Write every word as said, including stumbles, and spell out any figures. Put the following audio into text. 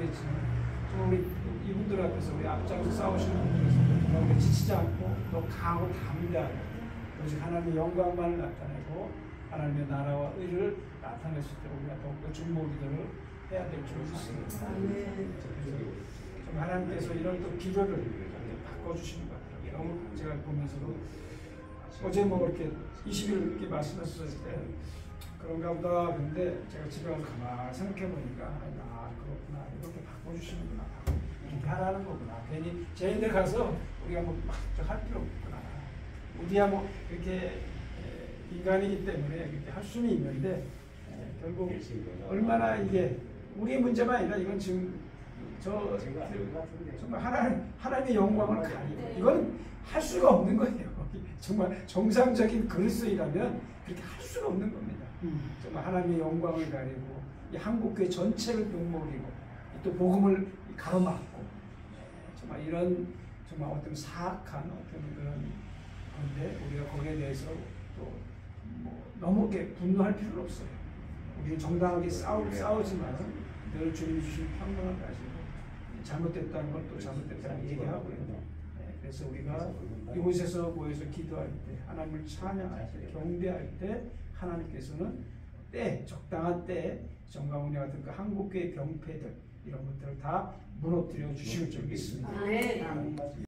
하시겠지만 좀 우리 이분들 앞에서 우리 앞장서 싸우시는 분들에서 정말 우리 지치지 않고 또 강하고 담대하게 오직 하나님의 영광만을 나타내고 하나님의 나라와 의를 나타낼 수 있도록 우리가 더욱더 중보 기도를 해야 될 줄 믿습니다. 좀 하나님께서 이런 또 기도를 바꿔주시는 것 같아요. 너무 제가 보면서도 어제 뭐 이렇게 이십 일 이렇게 말씀하셨을 때 그런가 보다. 근데 제가 집에 가서 가만히 생각해 보니까 아 그렇구나, 이렇게 바꿔주시는구나, 이렇게 하라는 거구나. 괜히 쟤네들 가서 우리가 뭐 막 할 필요 없구나. 우리야 뭐 이렇게 인간이기 때문에 이렇게 할 수는 있는데 결국 얼마나 이게 우리의 문제가 아니라 이건 지금 저 정말 하나님 하나님의 영광을 가리고 이건 할 수가 없는 거예요. 정말 정상적인 그리스도인이라면 그렇게 할 수가 없는 겁니다. 정말 하나님의 영광을 가리고 이 한국교회 전체를 욕먹이고 또 복음을 가로막고 정말 이런 정말 어떤 사악한 어떤 그런 건데 우리가 거기에 대해서 또 뭐 너무 이렇게 분노할 필요는 없어요. 우리는 정당하게 싸우, 싸우지만 늘 주님 주신 평강을 가지고 잘못됐다는 걸 또 잘못됐다는 얘기하고요. 네, 그래서 우리가 이곳에서 모여서 기도할 때 하나님을 찬양할 때 경배할 때 하나님께서는 때 적당한 때에 정강훈이 같은 그 한국교회 병폐들 이런 것들을 다 무너뜨려 주실 줄 믿습니다.